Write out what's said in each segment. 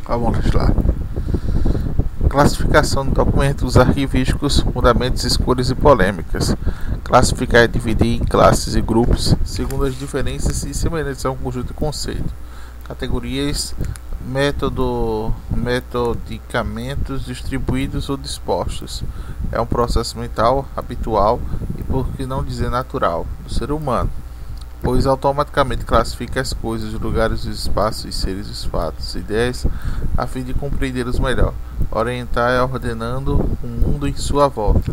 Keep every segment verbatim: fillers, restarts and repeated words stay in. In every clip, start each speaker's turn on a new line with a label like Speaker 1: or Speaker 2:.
Speaker 1: Vamos lá. Classificação de documentos arquivísticos, fundamentos, escolhas e polêmicas. Classificar é dividir em classes e grupos, segundo as diferenças e semelhanças a um conjunto de conceitos. Categorias, método, metodicamentos distribuídos ou dispostos. É um processo mental habitual e, por que não dizer natural, do ser humano, pois automaticamente classifica as coisas, lugares, os espaços, os seres, os fatos, ideias, a fim de compreendê-los melhor, orientar e ordenando o mundo em sua volta.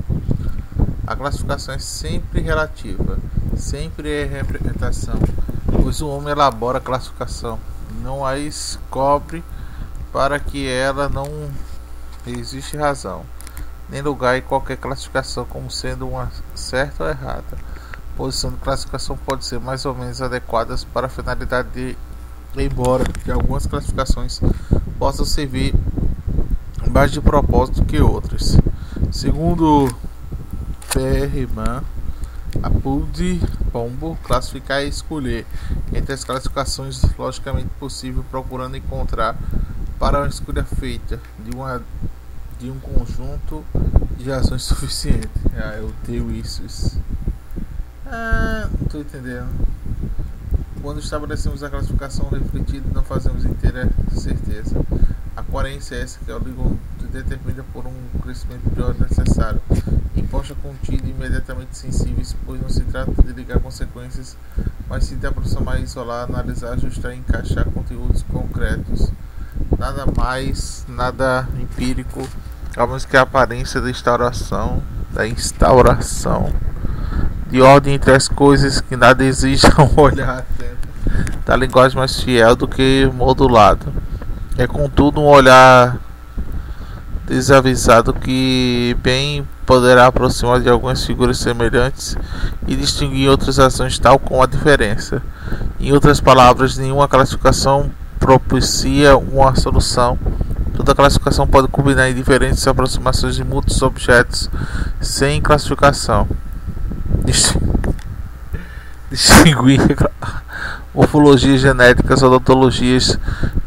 Speaker 1: A classificação é sempre relativa, sempre é representação, pois o homem elabora a classificação, não a descobre. Para que ela não existe razão, nem lugar em qualquer classificação como sendo uma certa ou errada. Posição de classificação pode ser mais ou menos adequada para a finalidade de, embora que algumas classificações possam servir mais de propósito que outras. Segundo Perriman, Apud Pombo, classificar é escolher entre as classificações logicamente possível, procurando encontrar para uma escolha feita de, uma, de um conjunto de razões suficientes. Ah, eu tenho isso. isso. Ah, não estou entendendo. Quando estabelecemos a classificação refletida, não fazemos inteira certeza. A coerência é essa que é o algoritmo determina por um crescimento de ordem necessário, imposta contida e imediatamente sensíveis, pois não se trata de ligar consequências, mas sim de aproximar, isolar, analisar, ajustar e encaixar conteúdos concretos. Nada mais, nada empírico, a menos que a aparência da instauração, da instauração de ordem entre as coisas que nada exija um olhar atento da linguagem mais fiel do que modulado. É contudo um olhar desavisado que bem poderá aproximar de algumas figuras semelhantes e distinguir outras ações, tal como a diferença. Em outras palavras, nenhuma classificação propicia uma solução. Toda classificação pode combinar em diferentes aproximações de muitos objetos sem classificação. Distinguir morfologias genéticas, odontologias,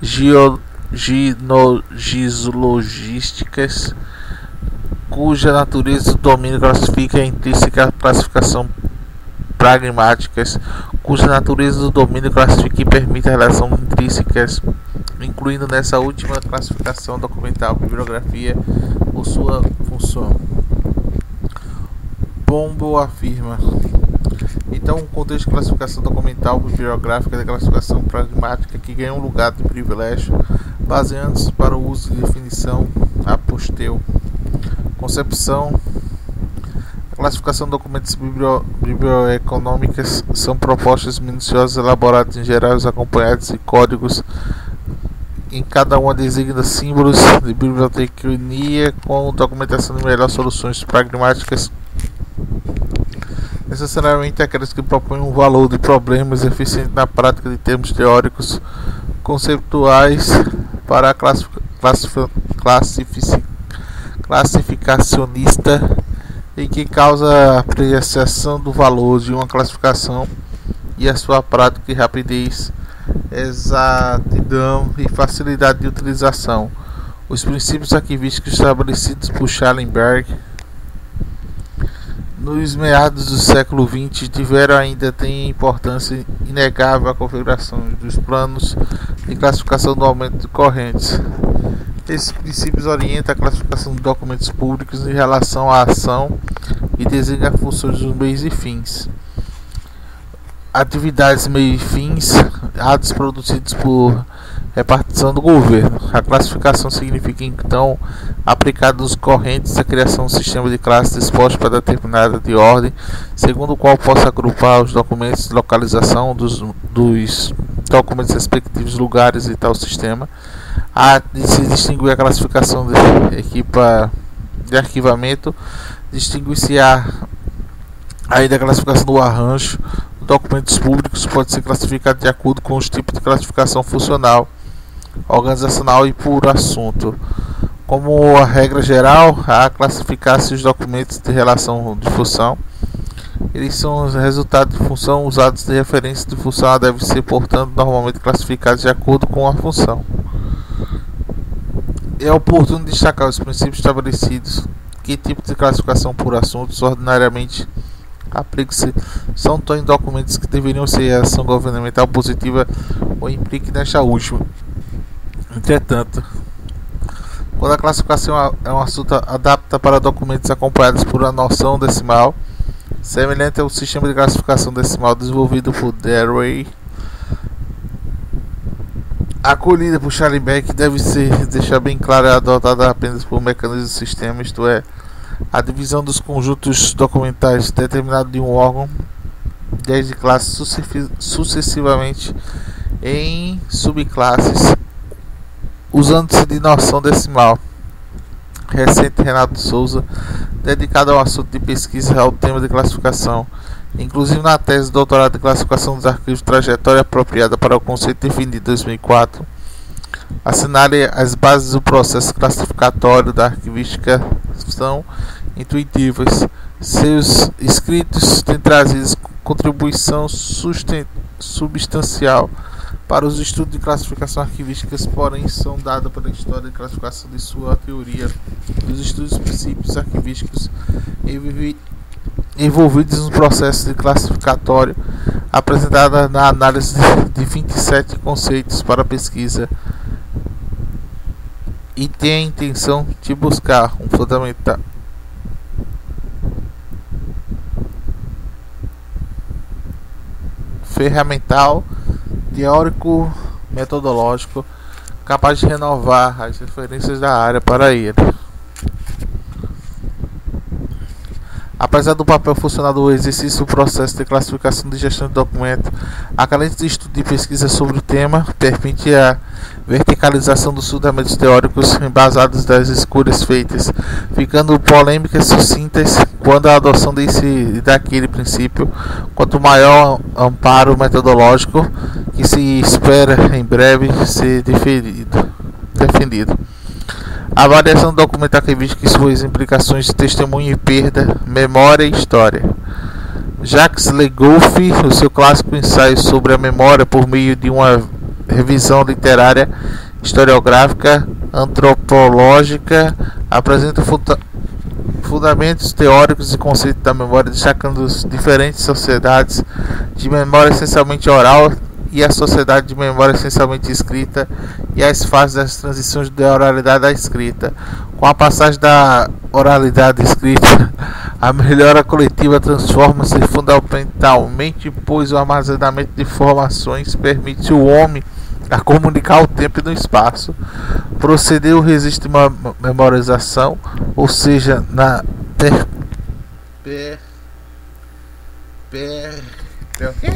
Speaker 1: ginologísticas, cuja natureza do domínio classifica a intrínseca, classificação pragmáticas, cuja natureza do domínio classifica e permite a relação intrínsecas, incluindo nessa última classificação documental, bibliografia por sua função. Pombo afirma: então, um contexto de classificação documental bibliográfica da classificação pragmática que ganha um lugar de privilégio, baseando-se para o uso de definição aposteu. Concepção: a classificação de documentos biblio, biblioeconômicas são propostas minuciosas elaboradas em geral acompanhadas de códigos. Em cada uma designa símbolos de biblioteconomia com documentação de melhores soluções pragmáticas, necessariamente aquelas que propõem um valor de problemas eficiente na prática de termos teóricos conceituais para a classific, classific, classificacionista e que causa a apreciação do valor de uma classificação e a sua prática e rapidez, exatidão e facilidade de utilização. Os princípios arquivísticos estabelecidos por Schellenberg nos meados do século vinte tiveram ainda tem importância inegável a configuração dos planos de classificação do aumento de correntes. Esses princípios orientam a classificação de documentos públicos em relação à ação e designam funções dos meios e fins. Atividades, meios e fins, atos produzidos por repartição do governo. A classificação significa então aplicada nos correntes a criação de um sistema de classes disposto para determinada de ordem, segundo o qual possa agrupar os documentos de localização dos, dos documentos respectivos lugares e tal sistema. Há de se distinguir a classificação de equipa de arquivamento, distinguir-se-á ainda a classificação do arranjo. Documentos públicos pode ser classificado de acordo com os tipos de classificação funcional, organizacional e por assunto. Como a regra geral, a classificar-se os documentos de relação de função. Eles são os resultados de função usados de referência de função, devem ser, portanto, normalmente classificados de acordo com a função. É oportuno destacar os princípios estabelecidos. Que tipo de classificação por assuntos ordinariamente aplica-se são tão em documentos que deveriam ser a ação governamental positiva ou implique nesta última. Entretanto, quando a classificação é um assunto adapta para documentos acompanhados por uma noção decimal, semelhante ao sistema de classificação decimal desenvolvido por Dewey, acolhida por Charlie Beck, deve ser deixar bem claro é adotada apenas por mecanismo do sistema, isto é, a divisão dos conjuntos documentais determinados de um órgão desde classes sucessivamente em subclasses, usando-se de noção decimal. Recente Renato Souza, dedicado ao assunto de pesquisa ao tema de classificação, inclusive na tese de doutorado de classificação dos arquivos trajetória apropriada para o conceito definido em dois mil e quatro, assinale as bases do processo classificatório da arquivística são intuitivas. Seus escritos têm trazido contribuição substancial para os estudos de classificação arquivísticas, porém são dados pela história de classificação de sua teoria dos estudos dos princípios arquivísticos envolvidos no processo de classificatório, apresentada na análise de vinte e sete conceitos para pesquisa, e tem a intenção de buscar um fundamental ferramental teórico metodológico capaz de renovar as referências da área para ele. Apesar do papel funcional do exercício do processo de classificação de gestão de documento, a carência de estudo e pesquisa sobre o tema permite a verticalização dos fundamentos teóricos embasados das escolhas feitas, ficando polêmicas sucintas quando a adoção desse e daquele princípio, quanto maior amparo metodológico que se espera em breve ser defendido. defendido. A avaliação do documento arquivístico e suas implicações de testemunho e perda, memória e história. Jacques Le Goff, no seu clássico ensaio sobre a memória por meio de uma revisão literária, historiográfica, antropológica, apresenta funda fundamentos teóricos e conceitos da memória, destacando as diferentes sociedades de memória essencialmente oral e a sociedade de memória essencialmente escrita, e as fases das transições da oralidade à escrita. Com a passagem da oralidade à escrita, a melhora coletiva transforma-se fundamentalmente, pois o armazenamento de informações permite ao homem a comunicar o tempo e no espaço. Procedeu resiste uma memorização, ou seja, na per, per, per, per, o quê?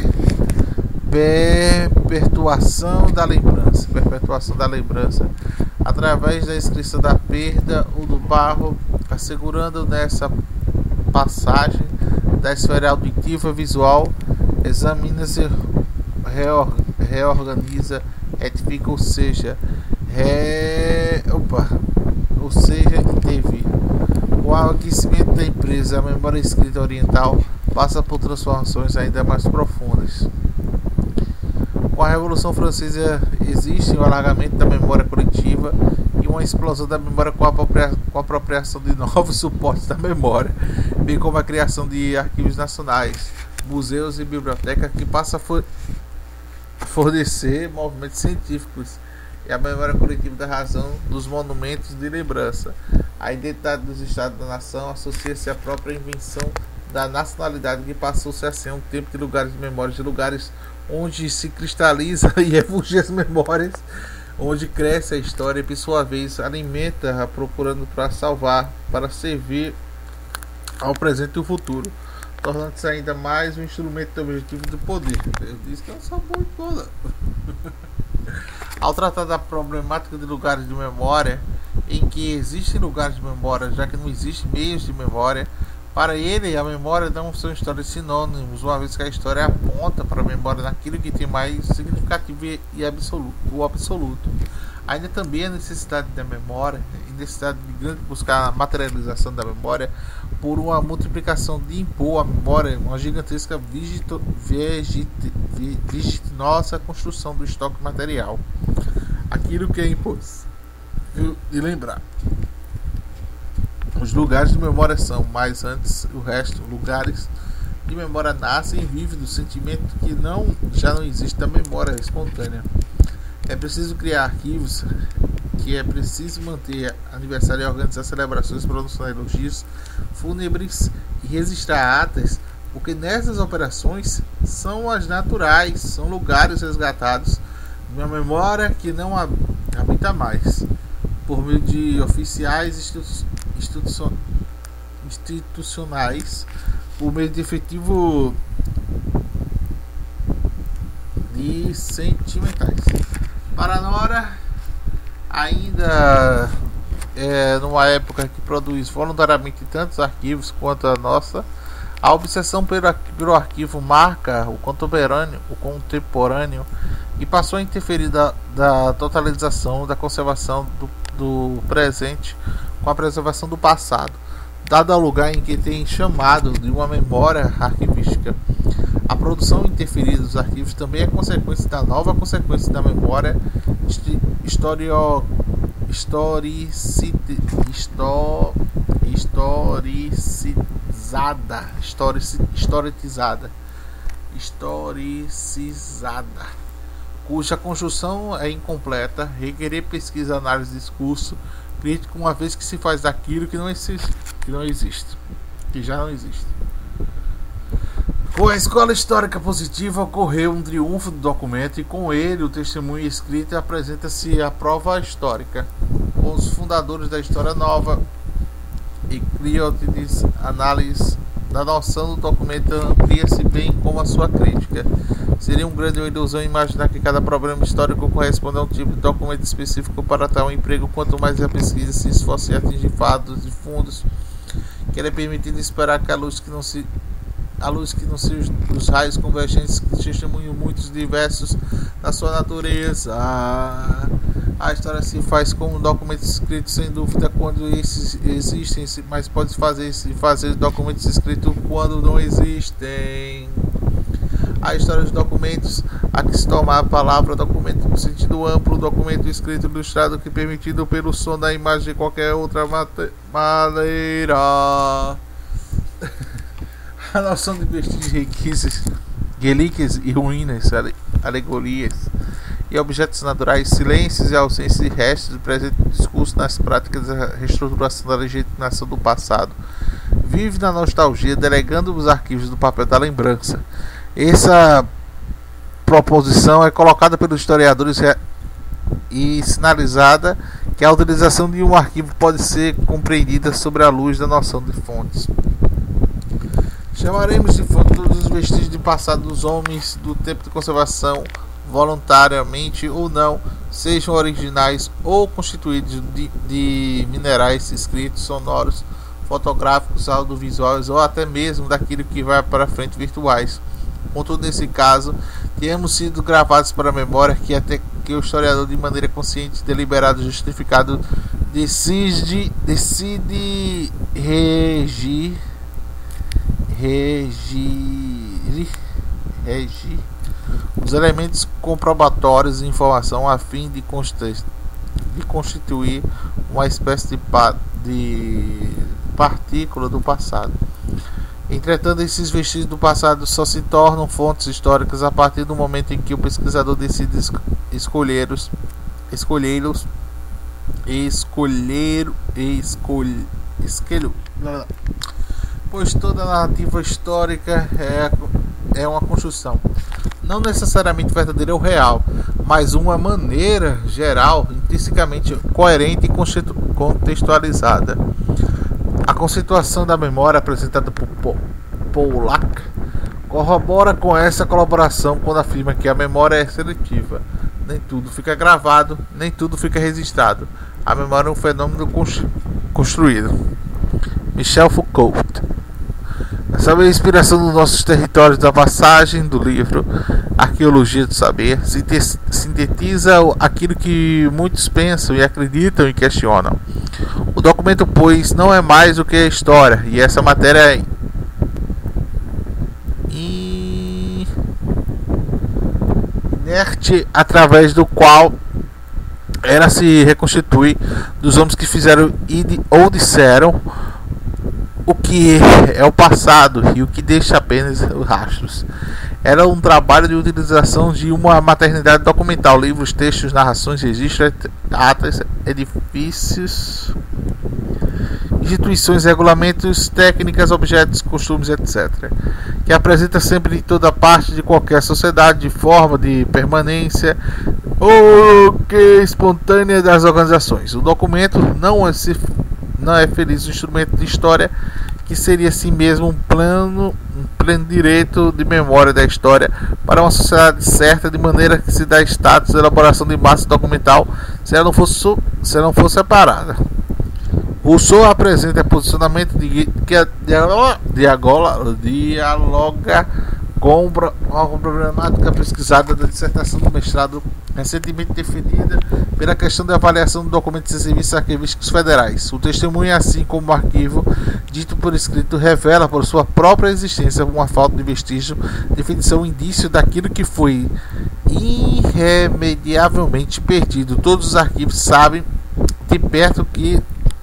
Speaker 1: perpetuação da lembrança, perpetuação da lembrança, através da inscrição da perda ou do barro, assegurando nessa passagem da esfera auditiva visual, examina-se, reor, reorganiza, retifica, ou seja, re, opa, ou seja, intervir. Com o aquecimento da empresa, a memória escrita oriental passa por transformações ainda mais profundas. Com a Revolução Francesa existe um alargamento da memória coletiva e uma explosão da memória com a, apropria com a apropriação de novos suportes da memória, bem como a criação de arquivos nacionais, museus e bibliotecas que passam a for fornecer movimentos científicos e a memória coletiva da razão dos monumentos de lembrança. A identidade dos estados da nação associa-se à própria invenção da nacionalidade, que passou-se a ser um tempo de lugares de memória, de lugares onde se cristaliza e refugia as memórias, onde cresce a história e por sua vez alimenta, procurando para salvar, para servir ao presente e ao futuro, tornando-se ainda mais um instrumento objetivo do poder. Eu disse que eu não sou muito bom, não. Ao tratar da problemática de lugares de memória, em que existem lugares de memória, já que não existem meios de memória, para ele, a memória não são histórias sinônimos, uma vez que a história aponta para a memória naquilo que tem mais significativo e absoluto, o absoluto. Ainda também a necessidade da memória, a necessidade de grande buscar a materialização da memória por uma multiplicação de impor à memória uma gigantesca vertiginosa construção do estoque material. Aquilo que é impos de lembrar. Os lugares de memória são, mas antes o resto, lugares de memória nascem e vivem do sentimento que não, já não existe da memória espontânea. É preciso criar arquivos, que é preciso manter aniversário e organizar celebrações, pronunciar elogios fúnebres e registrar atas, porque nessas operações são as naturais, são lugares resgatados de uma memória que não habita mais, por meio de oficiais institu- institu- institucionais, por meio de efetivo de sentimentais. Para Nora, ainda é numa época que produz voluntariamente tantos arquivos quanto a nossa, a obsessão pelo, pelo arquivo marca o contemporâneo, o contemporâneo e passou a interferir da, da totalização, da conservação do, do presente com a preservação do passado, dado ao lugar em que tem chamado de uma memória arquivística. A produção interferida dos arquivos também é consequência da nova consequência da memória historio, historicite, histo, historicizada, historici, historicizada, historicizada, cuja conjunção é incompleta, requerer pesquisa, análise, discurso crítico, uma vez que se faz daquilo que não existe, que não existe, que já não existe. Com a escola histórica positiva ocorreu um triunfo do documento e com ele o testemunho escrito apresenta-se a prova histórica. Com os fundadores da história nova e Cleótides, análise da noção do documento amplia-se bem como a sua crítica. Seria uma grande ilusão imaginar que cada problema histórico corresponde a um tipo de documento específico para tal emprego. Quanto mais a pesquisa se esforça em atingir fatos e fundos, que é permitido esperar que a luz que não se a luz que não seja dos raios convergentes que testemunham muitos diversos na sua natureza. A história se faz com um documento escrito, sem dúvida, quando esses existem, mas pode fazer-se fazer documentos escritos quando não existem. A história dos documentos, a que se toma a palavra documento no sentido amplo, documento escrito ilustrado que permitido pelo som da imagem de qualquer outra maneira. A noção de vestígios, riquezas, relíquias e ruínas, alegorias e objetos naturais, silêncios e ausências de restos do presente discurso nas práticas da reestruturação da legitimação do passado. Vive na nostalgia, delegando os arquivos do papel da lembrança. Essa proposição é colocada pelos historiadores e sinalizada que a utilização de um arquivo pode ser compreendida sobre a luz da noção de fontes. Chamaremos de fonte todos os vestígios de passado dos homens do tempo de conservação, voluntariamente ou não, sejam originais ou constituídos de, de minerais, escritos, sonoros, fotográficos, audiovisuais ou até mesmo daquilo que vai para frente virtuais. Contudo, nesse caso, temos sido gravados para a memória que até que o historiador, de maneira consciente, deliberada e justificado, decide, decide regir Regir, regir os elementos comprobatórios de informação a fim de, de constituir uma espécie de, pa, de partícula do passado. Entretanto, esses vestígios do passado só se tornam fontes históricas a partir do momento em que o pesquisador decide escolhê-los, escolhê-los, escolher, escolher, escolher, pois toda narrativa histórica é, é uma construção, não necessariamente verdadeira ou real, mas uma maneira geral, intrinsecamente coerente e contextualizada. A conceituação da memória apresentada por Pollack corrobora com essa colaboração quando afirma que a memória é seletiva. Nem tudo fica gravado, nem tudo fica registrado. A memória é um fenômeno construído. Michel Foucault. Saber a inspiração dos nossos territórios da passagem do livro Arqueologia do Saber sintetiza aquilo que muitos pensam e acreditam e questionam. O documento, pois, não é mais do que a história, e essa matéria é inerte através do qual ela se reconstitui dos homens que fizeram ou disseram o que é o passado e o que deixa apenas os rastros. Era um trabalho de utilização de uma maternidade documental, livros, textos, narrações, registros, atas, edifícios, instituições, regulamentos, técnicas, objetos, costumes, etcétera, que apresenta sempre em toda parte de qualquer sociedade, de forma de permanência ou que espontânea das organizações. O documento não é, se, não é feliz um instrumento de história que seria assim mesmo um plano, um pleno direito de memória da história para uma sociedade certa, de maneira que se dá status à elaboração de massa documental se ela não fosse, se ela não fosse separada. Rousseau apresenta posicionamento de, que dialoga, dialoga com a problemática pesquisada da dissertação do mestrado recentemente defendida pela questão da avaliação de documentos e serviços arquivísticos federais. O testemunho, assim como o arquivo dito por escrito, revela por sua própria existência uma falta de vestígio, definição, indício daquilo que foi irremediavelmente perdido. Todos os arquivos sabem de perto que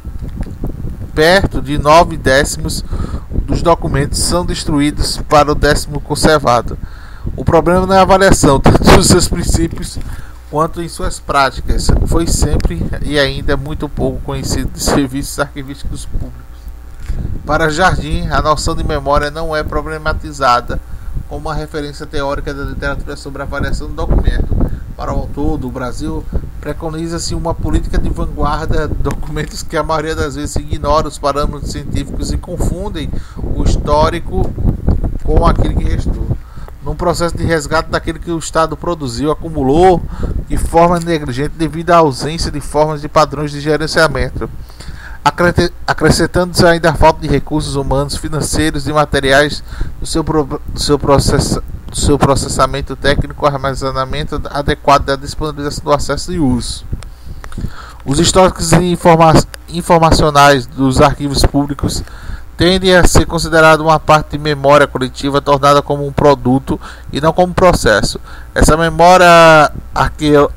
Speaker 1: perto de nove décimos dos documentos são destruídos para o décimo conservado. O problema não é a avaliação, tanto dos seus princípios quanto em suas práticas. Foi sempre e ainda é muito pouco conhecido de serviços arquivísticos públicos. Para Jardim, a noção de memória não é problematizada como uma referência teórica da literatura sobre a avaliação do documento. Para o autor, do Brasil, preconiza-se uma política de vanguarda de documentos que a maioria das vezes ignora os parâmetros científicos e confundem o histórico com aquele que restou. Num processo de resgate daquilo que o Estado produziu, acumulou de forma negligente devido à ausência de formas de padrões de gerenciamento, acrescentando-se ainda a falta de recursos humanos, financeiros e materiais do seu, do seu, process, do seu processamento técnico, armazenamento adequado da disponibilização do acesso e uso. Os históricos informa informacionais dos arquivos públicos tendem a ser considerados uma parte de memória coletiva tornada como um produto e não como um processo. Essa memória arqueo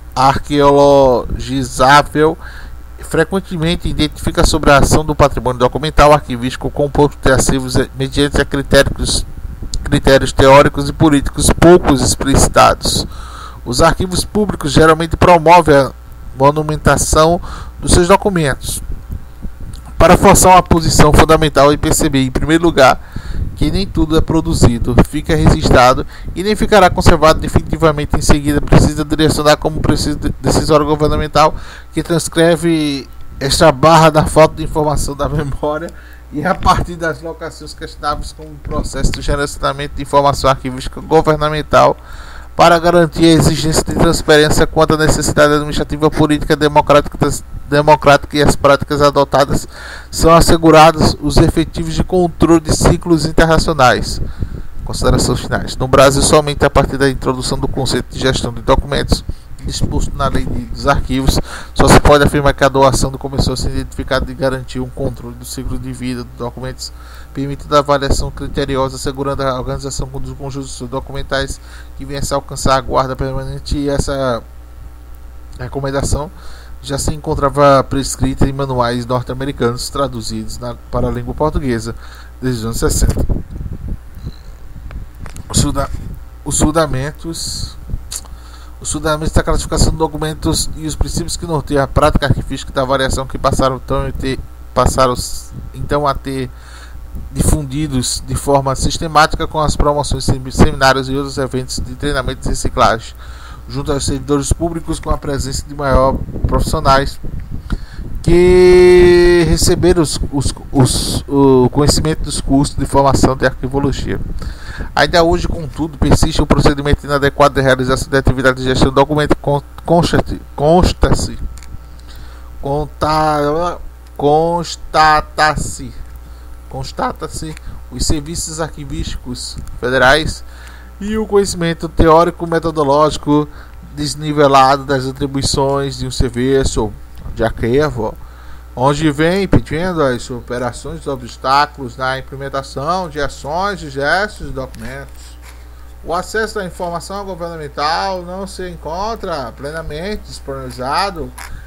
Speaker 1: arqueologizável frequentemente identifica sobre a ação do patrimônio documental arquivístico composto de arquivos mediante a critérios, critérios teóricos e políticos poucos explicitados. Os arquivos públicos geralmente promovem a monumentação dos seus documentos para forçar uma posição fundamental e perceber, em primeiro lugar, que nem tudo é produzido, fica registrado e nem ficará conservado definitivamente em seguida. Precisa direcionar como precisa decisório governamental que transcreve esta barra da falta de informação da memória e a partir das locações questionáveis como processo de gerenciamento de informação arquivística governamental para garantir a exigência de transparência quanto à necessidade administrativa, política, democrática, democrática e as práticas adotadas são assegurados os efetivos de controle de ciclos internacionais. Considerações finais. No Brasil, somente a partir da introdução do conceito de gestão de documentos disposto na lei dos arquivos, só se pode afirmar que a doação começou a ser identificada e garantir um controle do ciclo de vida dos documentos, permitindo a avaliação criteriosa, assegurando a organização dos conjuntos documentais que viesse a alcançar a guarda permanente, e essa recomendação já se encontrava prescrita em manuais norte-americanos traduzidos na, para a língua portuguesa desde os anos sessenta. Os, suda, os fundamentos Os fundamentos da classificação de documentos e os princípios que norteiam a prática arquivística da avaliação que passaram, tão, ter, passaram então a ter difundidos de forma sistemática com as promoções, seminários e outros eventos de treinamento e reciclagem, junto aos servidores públicos, com a presença de maior profissionais que receberam os, os, os, o conhecimento dos cursos de formação de arquivologia. Ainda hoje, contudo, persiste o procedimento inadequado de realização de atividade de gestão do documento. Consta-se consta-se constata-se constata-se os serviços arquivísticos federais e o conhecimento teórico metodológico desnivelado das atribuições de um serviço de arquivo, onde vem pedindo as superações dos obstáculos na implementação de ações de gestos de documentos. O acesso à informação governamental não se encontra plenamente disponibilizado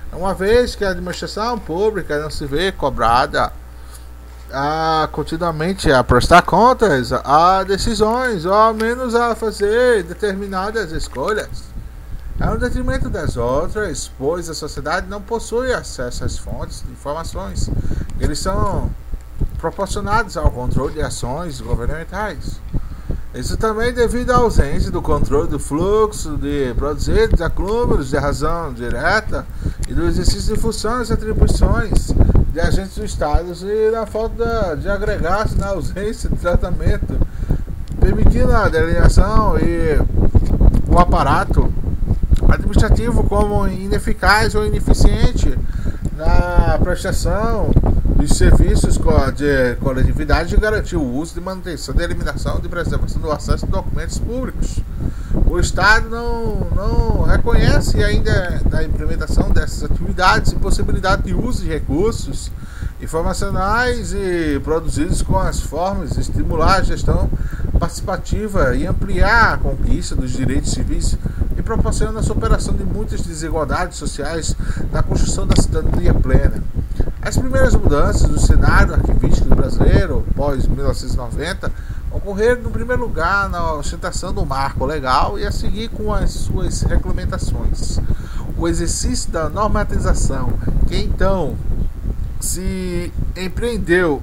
Speaker 1: Uma vez que a administração pública não se vê cobrada a continuamente a prestar contas a decisões, ou ao menos a fazer determinadas escolhas, é um detrimento das outras, pois a sociedade não possui acesso às fontes de informações. Eles são proporcionados ao controle de ações governamentais. Isso também devido à ausência do controle do fluxo de produzidos acúmulos de razão direta e do exercício de funções e atribuições de agentes do Estado e na falta de agregar-se na ausência de tratamento, permitindo a delineação e o aparato administrativo como ineficaz ou ineficiente na prestação dos serviços de coletividade e garantir o uso de manutenção, de eliminação, de preservação do acesso a documentos públicos. O Estado não, não reconhece ainda a implementação dessas atividades e possibilidade de uso de recursos informacionais e produzidos com as formas de estimular a gestão participativa e ampliar a conquista dos direitos civis e proporciona a superação de muitas desigualdades sociais na construção da cidadania plena. As primeiras mudanças do cenário arquivístico brasileiro, pós mil novecentos e noventa, ocorreram, no primeiro lugar, na ostentação do marco legal e a seguir com as suas regulamentações. O exercício da normatização, que então se empreendeu,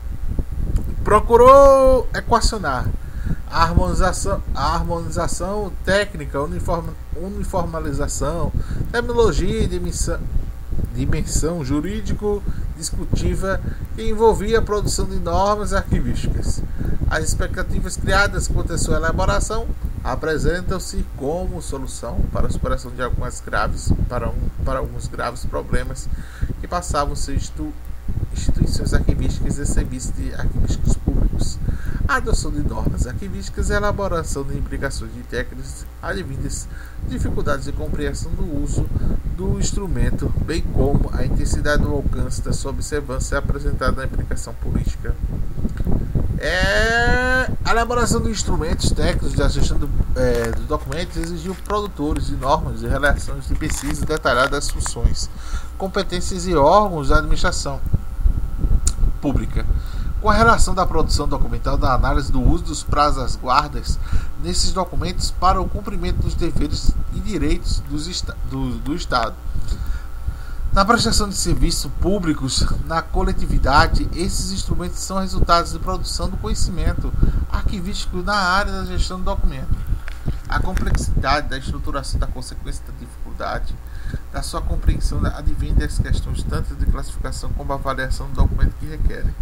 Speaker 1: procurou equacionar a harmonização, a harmonização técnica, uniform, uniformalização, terminologia e dimensão, dimensão jurídico-discutiva que envolvia a produção de normas arquivísticas. As expectativas criadas quanto à sua elaboração apresentam-se como solução para a superação de algumas graves, para, um, para alguns graves problemas que passavam a ser institu, instituições arquivísticas e serviços de arquivísticos públicos. A adoção de normas arquivísticas e a elaboração de implicações de técnicas advindas, dificuldades de compreensão do uso do instrumento, bem como a intensidade do alcance da sua observância apresentada na implicação política. É, a elaboração de instrumentos técnicos de gestão do, é, dos documentos exigiu produtores de normas e relações de pesquisa detalhada das funções, competências e órgãos da administração pública. Com a relação da produção documental, da análise do uso dos prazos das guardas nesses documentos para o cumprimento dos deveres e direitos dos esta do, do Estado. Na prestação de serviços públicos na coletividade, esses instrumentos são resultados de produção do conhecimento arquivístico na área da gestão do documento. A complexidade da estruturação da consequência da dificuldade da sua compreensão advém das questões tanto de classificação como avaliação do documento que requerem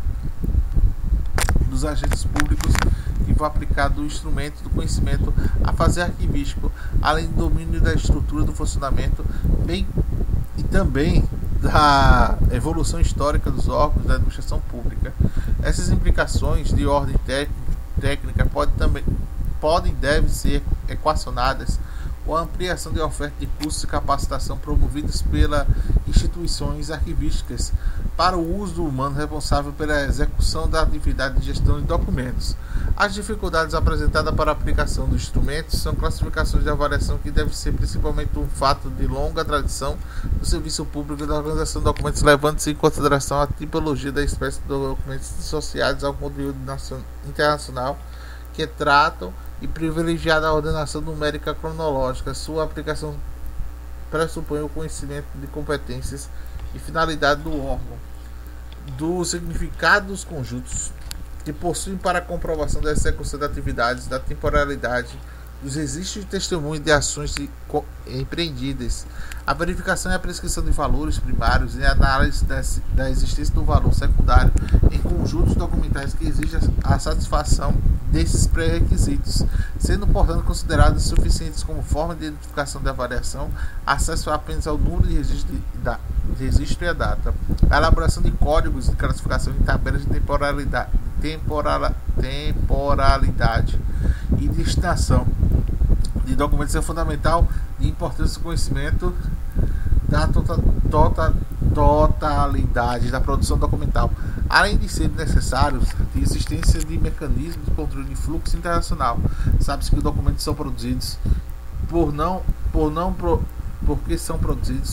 Speaker 1: dos agentes públicos que vão aplicar do instrumento do conhecimento a fazer arquivístico, além do domínio da estrutura do funcionamento, bem e também da evolução histórica dos órgãos da administração pública. Essas implicações de ordem técnica podem também podem e devem ser equacionadas com a ampliação de oferta de cursos de capacitação promovidos pelas instituições arquivísticas para o uso do humano responsável pela execução da atividade de gestão de documentos. As dificuldades apresentadas para a aplicação dos instrumentos são classificações de avaliação que devem ser principalmente um fato de longa tradição do serviço público da organização de documentos, levando-se em consideração a tipologia da espécie de documentos associados ao conteúdo internacional que tratam e privilegiada a ordenação numérica cronológica. Sua aplicação pressupõe o conhecimento de competências e finalidade do órgão, do significado dos conjuntos que possuem para a comprovação da execução de atividades, da temporalidade, dos registros de testemunho de ações empreendidas, a verificação e a prescrição de valores primários e a análise da existência do valor secundário em conjuntos documentais que exigem a satisfação desses pré-requisitos, sendo, portanto, considerados suficientes como forma de identificação da avaliação, acesso apenas ao número de registro, de, da, de registro e a data, a elaboração de códigos de classificação em tabelas de temporalidade, temporal, temporalidade e destinação de documentos é fundamental de importância do conhecimento da tota, tota, totalidade da produção documental, além de ser necessário a existência de mecanismos de controle de fluxo internacional. Sabe-se que os documentos são produzidos por não, por não, porque são produzidos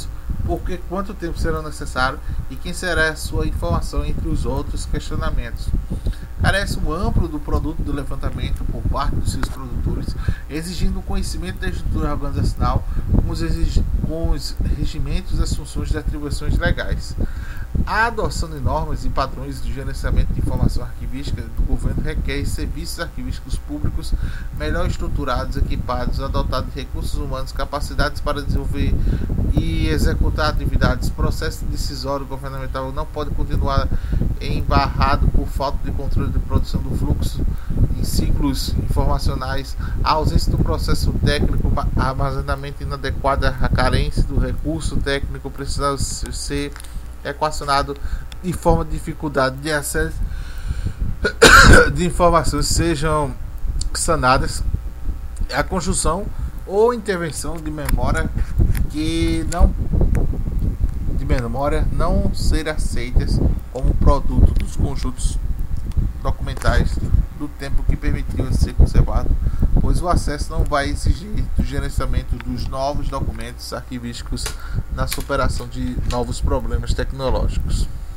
Speaker 1: por que, quanto tempo será necessário e quem será a sua informação, entre os outros questionamentos. Carece um amplo do produto do levantamento por parte dos seus produtores, exigindo o conhecimento da estrutura organizacional com os, com os regimentos, as funções e atribuições legais. A adoção de normas e padrões de gerenciamento de informação arquivística do governo requer serviços arquivísticos públicos melhor estruturados, equipados, adotados de recursos humanos, capacidades para desenvolver e executar atividades. O processo decisório governamental não pode continuar embarrado por falta de controle de produção do fluxo em ciclos informacionais, a ausência do processo técnico, armazenamento inadequado, a carência do recurso técnico precisa ser equacionado de forma de dificuldade de acesso de informações sejam sanadas, a construção ou intervenção de memória que não de memória não ser aceitas como produto dos conjuntos documentais do tempo que permitiu ser conservado, pois o acesso não vai exigir do gerenciamento dos novos documentos arquivísticos na superação de novos problemas tecnológicos.